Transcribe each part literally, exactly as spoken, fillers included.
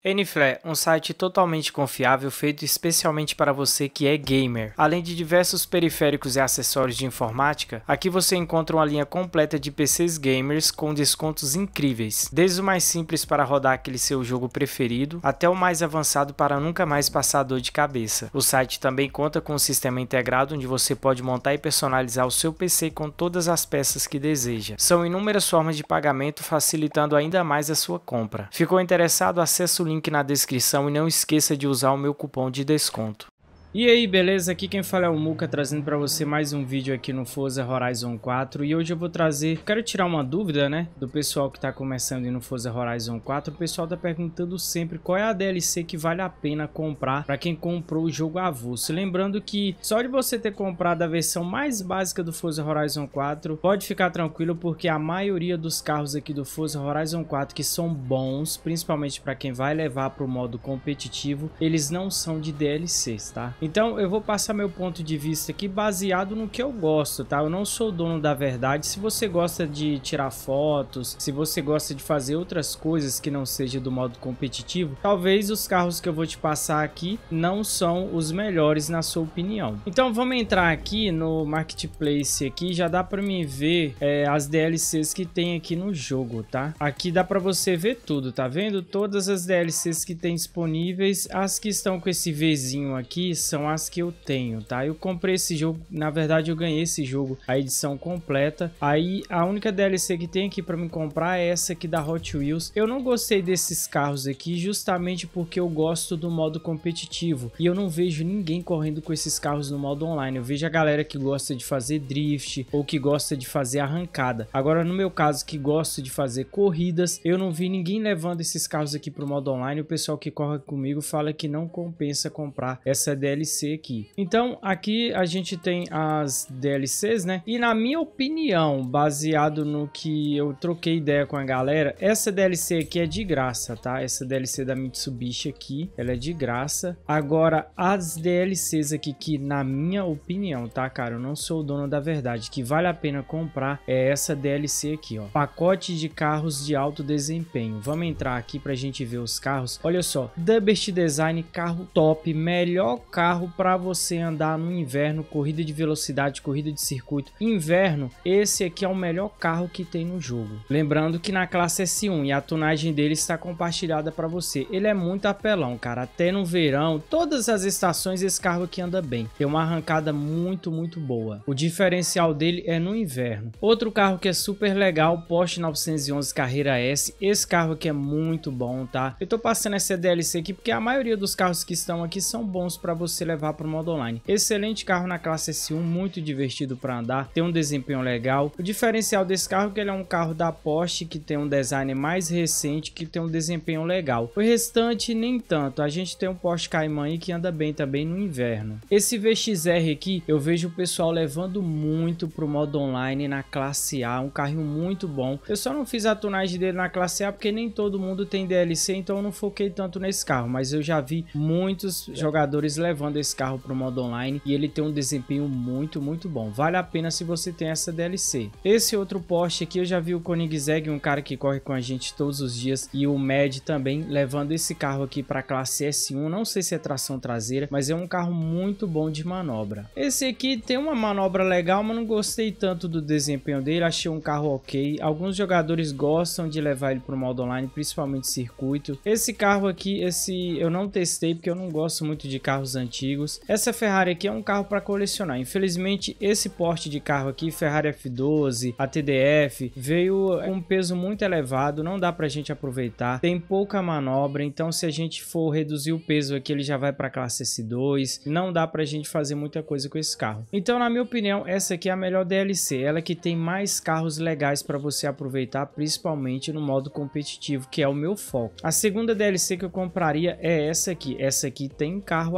N-Flare, um site totalmente confiável feito especialmente para você que é gamer. Além de diversos periféricos e acessórios de informática, aqui você encontra uma linha completa de P Cs gamers com descontos incríveis, desde o mais simples para rodar aquele seu jogo preferido, até o mais avançado para nunca mais passar dor de cabeça. O site também conta com um sistema integrado onde você pode montar e personalizar o seu P C com todas as peças que deseja. São inúmeras formas de pagamento, facilitando ainda mais a sua compra. Ficou interessado? Acesse o link link na descrição e não esqueça de usar o meu cupom de desconto. E aí, beleza? Aqui quem fala é o Muka, trazendo para você mais um vídeo aqui no Forza Horizon quatro. E hoje eu vou trazer, quero tirar uma dúvida, né, do pessoal que tá começando no Forza Horizon quatro. O pessoal tá perguntando sempre qual é a D L C que vale a pena comprar para quem comprou o jogo avulso. Lembrando que só de você ter comprado a versão mais básica do Forza Horizon quatro, pode ficar tranquilo, porque a maioria dos carros aqui do Forza Horizon quatro que são bons, principalmente para quem vai levar para o modo competitivo, eles não são de D L Cs, tá? Então eu vou passar meu ponto de vista aqui baseado no que eu gosto, tá? Eu não sou dono da verdade. Se você gosta de tirar fotos, se você gosta de fazer outras coisas que não seja do modo competitivo, talvez os carros que eu vou te passar aqui não são os melhores na sua opinião. Então vamos entrar aqui no Marketplace aqui, já dá para mim ver é, as D L Cs que tem aqui no jogo, tá? Aqui dá para você ver tudo, tá vendo? Todas as D L Cs que tem disponíveis, as que estão com esse Vzinho aqui são são as que eu tenho, tá? Eu comprei esse jogo, na verdade eu ganhei esse jogo, a edição completa. Aí a única D L C que tem aqui para me comprar é essa aqui da Hot Wheels. Eu não gostei desses carros aqui justamente porque eu gosto do modo competitivo e eu não vejo ninguém correndo com esses carros no modo online. Eu vejo a galera que gosta de fazer drift ou que gosta de fazer arrancada. Agora no meu caso, que gosto de fazer corridas, eu não vi ninguém levando esses carros aqui pro modo online. O pessoal que corre comigo fala que não compensa comprar essa D L C aqui. Então aqui a gente tem as D L Cs, né? E na minha opinião, baseado no que eu troquei ideia com a galera, essa D L C aqui é de graça, tá? Essa D L C da Mitsubishi aqui, ela é de graça. Agora as D L Cs aqui que, na minha opinião, tá, cara, eu não sou o dono da verdade, que vale a pena comprar é essa D L C aqui, ó, pacote de carros de alto desempenho. Vamos entrar aqui pra gente ver os carros. Olha só, Dubberst Design, carro top, melhor carro para você andar no inverno, corrida de velocidade, corrida de circuito. Inverno, esse aqui é o melhor carro que tem no jogo. Lembrando que na classe S um, e a tunagem dele está compartilhada para você. Ele é muito apelão, cara, até no verão, todas as estações esse carro aqui anda bem. Tem uma arrancada muito, muito boa. O diferencial dele é no inverno. Outro carro que é super legal, Porsche novecentos e onze Carrera S. Esse carro aqui é muito bom, tá? Eu tô passando essa D L C aqui porque a maioria dos carros que estão aqui são bons para você levar para o modo online. Excelente carro na classe S um, muito divertido para andar, tem um desempenho legal. O diferencial desse carro é que ele é um carro da Porsche, que tem um design mais recente, que tem um desempenho legal. O restante nem tanto. A gente tem um Porsche Cayman aí que anda bem também no inverno. Esse V X R aqui eu vejo o pessoal levando muito pro modo online na classe A, um carrinho muito bom. Eu só não fiz a tunagem dele na classe A porque nem todo mundo tem D L C, então eu não foquei tanto nesse carro, mas eu já vi muitos jogadores levando esse carro para o modo online e ele tem um desempenho muito, muito bom. Vale a pena se você tem essa D L C. Esse outro Porsche aqui eu já vi o Koenigsegg, um cara que corre com a gente todos os dias, e o Med também levando esse carro aqui para a classe S um. Não sei se é tração traseira, mas é um carro muito bom de manobra. Esse aqui tem uma manobra legal, mas não gostei tanto do desempenho dele. Achei um carro ok. Alguns jogadores gostam de levar ele para o modo online, principalmente circuito. Esse carro aqui, esse eu não testei porque eu não gosto muito de carros antigos. Essa Ferrari aqui é um carro para colecionar. Infelizmente esse porte de carro aqui, Ferrari F doze, a T D F, veio com um peso muito elevado, não dá pra gente aproveitar, tem pouca manobra, então se a gente for reduzir o peso aqui ele já vai para classe S dois, não dá pra gente fazer muita coisa com esse carro. Então na minha opinião essa aqui é a melhor D L C, ela que tem mais carros legais para você aproveitar, principalmente no modo competitivo, que é o meu foco. A segunda D L C que eu compraria é essa aqui. Essa aqui tem carro apelão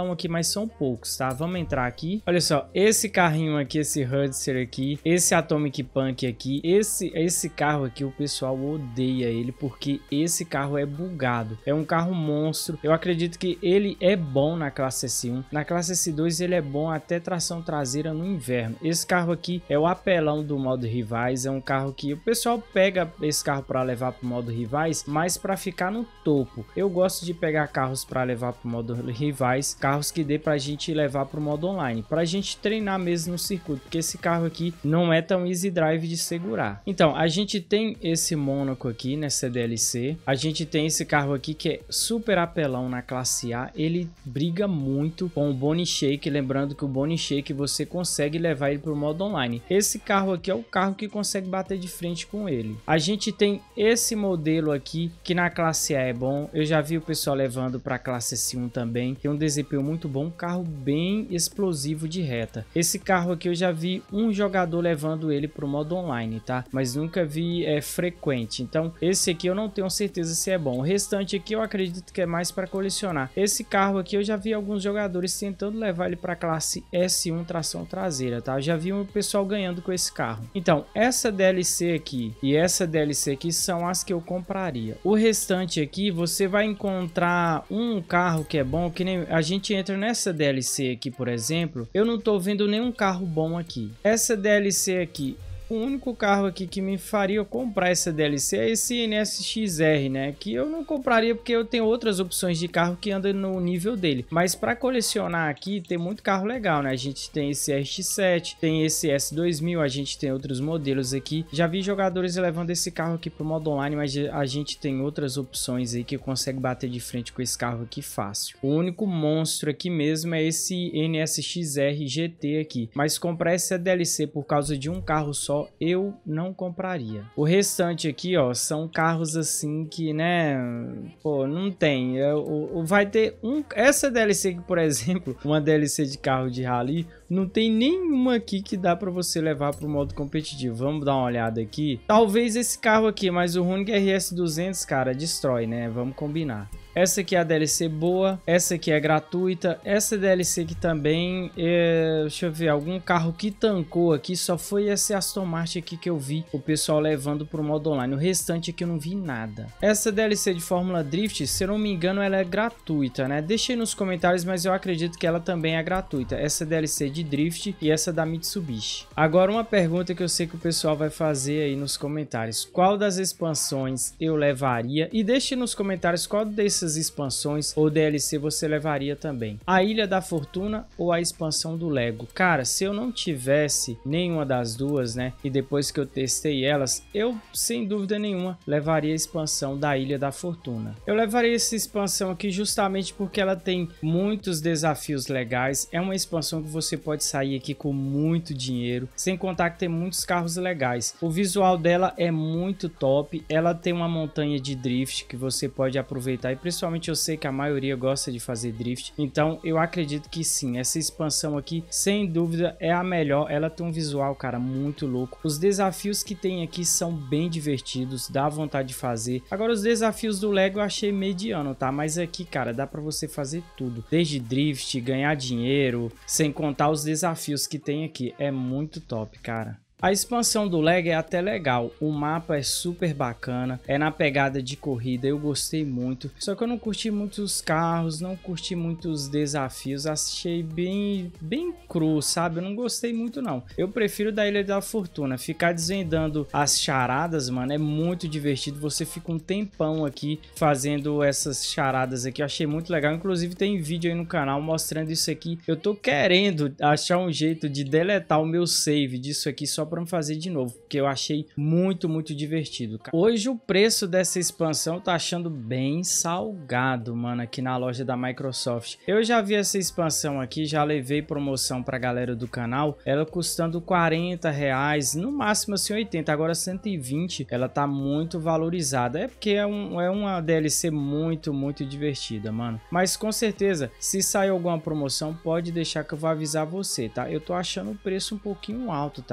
apelão aqui, mas são poucos, tá? Vamos entrar aqui. Olha só, esse carrinho aqui, esse Hudster aqui, esse Atomic Punk aqui, esse, esse carro aqui, o pessoal odeia ele porque esse carro é bugado. É um carro monstro. Eu acredito que ele é bom na classe S um. Na classe S dois ele é bom até tração traseira no inverno. Esse carro aqui é o apelão do modo rivais. É um carro que o pessoal pega esse carro para levar para o modo rivais, mas para ficar no topo. Eu gosto de pegar carros para levar para o modo rivais, carros que dê para a gente levar para o modo online, para a gente treinar mesmo no circuito, porque esse carro aqui não é tão easy drive de segurar. Então a gente tem esse Mônaco aqui nessa D L C, a gente tem esse carro aqui que é super apelão na classe A, ele briga muito com o Bonnie Shake, lembrando que o Bonnie Shake você consegue levar ele para o modo online. Esse carro aqui é o carro que consegue bater de frente com ele. A gente tem esse modelo aqui que na classe A é bom, eu já vi o pessoal levando para a classe S um também, tem um desempenho muito bom, um carro bem explosivo de reta. Esse carro aqui eu já vi um jogador levando ele para o modo online, tá? Mas nunca vi é, frequente, então esse aqui eu não tenho certeza se é bom. O restante aqui eu acredito que é mais para colecionar. Esse carro aqui eu já vi alguns jogadores tentando levar ele para a classe S um tração traseira, tá? Eu já vi um pessoal ganhando com esse carro. Então essa D L C aqui e essa D L C aqui são as que eu compraria. O restante aqui você vai encontrar um carro que é bom, que nem a gente entra nessa D L C aqui, por exemplo, eu não tô vendo nenhum carro bom aqui. Essa D L C aqui, o único carro aqui que me faria eu comprar essa D L C é esse N S X R, né? Que eu não compraria porque eu tenho outras opções de carro que andam no nível dele. Mas para colecionar aqui tem muito carro legal, né? A gente tem esse R X sete, tem esse S dois mil, a gente tem outros modelos aqui. Já vi jogadores levando esse carro aqui pro modo online, mas a gente tem outras opções aí que consegue bater de frente com esse carro aqui fácil. O único monstro aqui mesmo é esse N S X R G T aqui. Mas comprar essa D L C por causa de um carro só eu não compraria. O restante aqui, ó, são carros assim que, né, pô, não tem. Eu, vai ter um, essa D L C aqui, por exemplo, uma D L C de carro de rally, não tem nenhuma aqui que dá para você levar para o modo competitivo. Vamos dar uma olhada aqui. Talvez esse carro aqui, mas o Honig R S duzentos, cara, destrói, né? Vamos combinar. Essa aqui é a D L C boa, essa aqui é gratuita, essa D L C aqui também, é, deixa eu ver, algum carro que tancou aqui, só foi esse Aston Martin aqui que eu vi o pessoal levando para o modo online, o restante aqui eu não vi nada. Essa D L C de Fórmula Drift, se eu não me engano, ela é gratuita, né? Deixei nos comentários, mas eu acredito que ela também é gratuita, essa D L C de Drift e essa da Mitsubishi. Agora uma pergunta que eu sei que o pessoal vai fazer aí nos comentários, qual das expansões eu levaria? E deixe nos comentários qual desses expansões ou D L C você levaria também. A Ilha da Fortuna ou a expansão do Lego? Cara, se eu não tivesse nenhuma das duas, né, e depois que eu testei elas, eu sem dúvida nenhuma levaria a expansão da Ilha da Fortuna. Eu levaria essa expansão aqui justamente porque ela tem muitos desafios legais, é uma expansão que você pode sair aqui com muito dinheiro, sem contar que tem muitos carros legais. O visual dela é muito top, ela tem uma montanha de drift que você pode aproveitar e principalmente eu sei que a maioria gosta de fazer drift, então eu acredito que sim, essa expansão aqui sem dúvida é a melhor. Ela tem um visual, cara, muito louco. Os desafios que tem aqui são bem divertidos, dá vontade de fazer. Agora os desafios do Lego eu achei mediano, tá? Mas aqui, cara, dá pra você fazer tudo, desde drift, ganhar dinheiro, sem contar os desafios que tem aqui. É muito top, cara. A expansão do Lego é até legal, o mapa é super bacana, é na pegada de corrida, eu gostei muito, só que eu não curti muitos carros, não curti muitos desafios, achei bem, bem cru, sabe? Eu não gostei muito não. Eu prefiro da Ilha da Fortuna, ficar desvendando as charadas, mano, é muito divertido, você fica um tempão aqui fazendo essas charadas aqui, eu achei muito legal, inclusive tem vídeo aí no canal mostrando isso aqui, eu tô querendo achar um jeito de deletar o meu save disso aqui só para me fazer de novo, porque eu achei muito, muito divertido, cara. Hoje o preço dessa expansão eu tô achando bem salgado, mano, aqui na loja da Microsoft. Eu já vi essa expansão aqui, já levei promoção pra galera do canal, ela custando quarenta reais, no máximo assim oitenta, agora cento e vinte, ela tá muito valorizada, é porque é, um, é uma D L C muito, muito divertida, mano. Mas com certeza, se sair alguma promoção, pode deixar que eu vou avisar você, tá? Eu tô achando o preço um pouquinho alto, tá? Tá o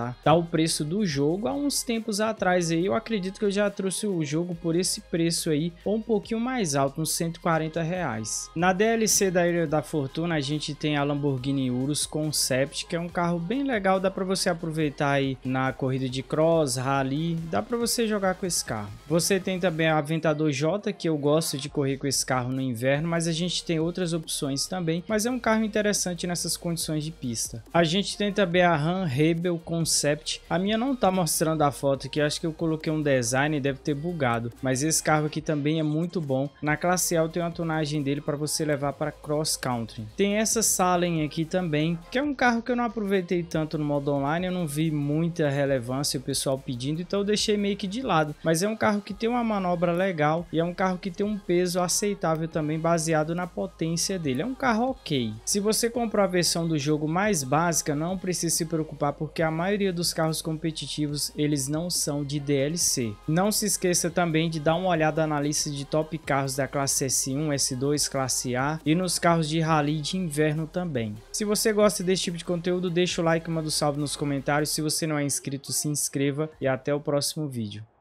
preço do jogo há uns tempos atrás aí. Eu acredito que eu já trouxe o jogo por esse preço aí, ou um pouquinho mais alto, uns cento e quarenta reais. Na D L C da Ilha da Fortuna a gente tem a Lamborghini Urus Concept, que é um carro bem legal, dá para você aproveitar aí na corrida de cross, rally, dá para você jogar com esse carro. Você tem também a Aventador J, que eu gosto de correr com esse carro no inverno, mas a gente tem outras opções também, mas é um carro interessante nessas condições de pista. A gente tem também a Ram Rebel Concept. A minha não tá mostrando a foto aqui, acho que eu coloquei um design e deve ter bugado, mas esse carro aqui também é muito bom. Na classe A tem uma tonagem dele para você levar para cross country. Tem essa Salem aqui também, que é um carro que eu não aproveitei tanto no modo online, eu não vi muita relevância o pessoal pedindo, então eu deixei meio que de lado, mas é um carro que tem uma manobra legal e é um carro que tem um peso aceitável também, baseado na potência dele. É um carro ok. Se você comprar a versão do jogo mais básica, não precisa se preocupar, porque a maioria dos carros competitivos eles não são de D L C. Não se esqueça também de dar uma olhada na lista de top carros da classe S um, S dois, classe A e nos carros de rally de inverno também. Se você gosta desse tipo de conteúdo, deixa o like, manda um salve nos comentários. Se você não é inscrito, se inscreva e até o próximo vídeo.